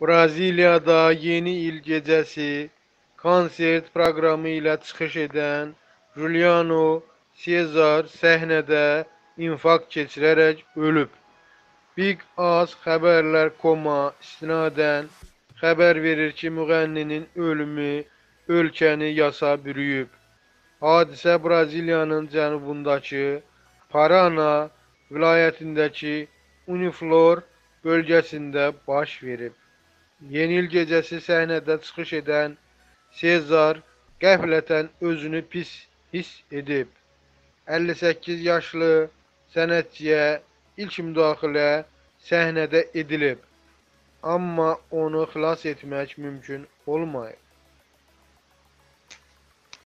Braziliyada Yeni il gecəsi konsert proqramı ilə çıxış edən Juliano Cesar səhnədə infarkt keçirərək ölüb. Big Az xəbərlər.com-a istinadən xəbər verir ki, müğənninin ölümü ölkəni yasa bürüyüb. Hadisə Braziliyanın cənubundakı Parana vilayətindəki Uniflor bölgəsində baş verib. Yeni il gecəsi səhnədə çıxış edən Sezar qəflətən özünü pis hiss edib. 58 yaşlı sənətçiyə ilk müdaxilə səhnədə edilib, amma onu xilas etmək mümkün olmayıb.